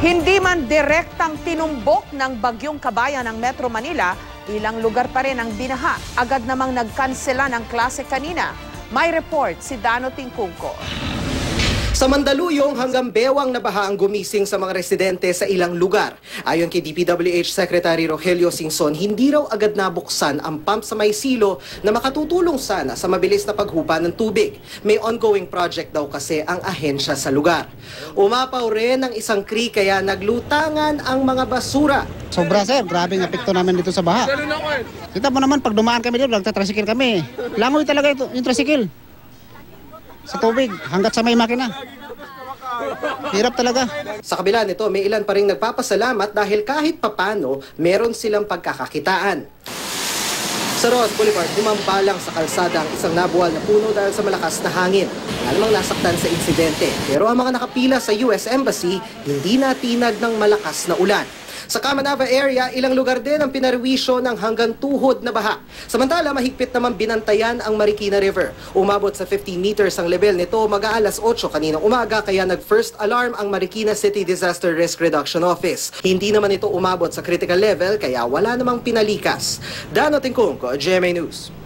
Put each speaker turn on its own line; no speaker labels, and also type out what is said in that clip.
Hindi man direktang tinumbok ng bagyong Kabayan ng Metro Manila, ilang lugar pa rin ang binaha. Agad namang nagkansela ng klase kanina. May report si Dano Tingkungko.
Sa Mandaluyong hanggang bewang nabaha ang gumising sa mga residente sa ilang lugar. Ayon kay DPWH Secretary Rogelio Singson, hindi raw agad nabuksan ang pump sa may silo na makatutulong sana sa mabilis na paghupa ng tubig. May ongoing project daw kasi ang ahensya sa lugar. Umapaw rin ang isang creek kaya naglutangan ang mga basura.
Sobra sir, grabe ang epekto namin dito sa baha. Kita mo naman, pag dumaan kami dito, nagtatricycle kami. Langoy talaga ito, yung tricycle. Sa tubig, hanggat sa may makina. Hirap talaga.
Sa kabila nito, may ilan pa rin nagpapasalamat dahil kahit papano, meron silang pagkakakitaan. Sa Ross Boulevard, humambalang sa kalsada ang isang nabuwal na puno dahil sa malakas na hangin. Alamang nasaktan sa insidente. Pero ang mga nakapila sa US Embassy, hindi natinag ng malakas na ulan. Sa Kamanava area, ilang lugar din ang pinarwisyo ng hanggang tuhod na baha. Samantala, mahigpit naman binantayan ang Marikina River. Umabot sa 15 meters ang level nito mag-aalas 8 kaninang umaga kaya nag-first alarm ang Marikina City Disaster Risk Reduction Office. Hindi naman ito umabot sa critical level kaya wala namang pinalikas. Dano Tingkungko, GMA News.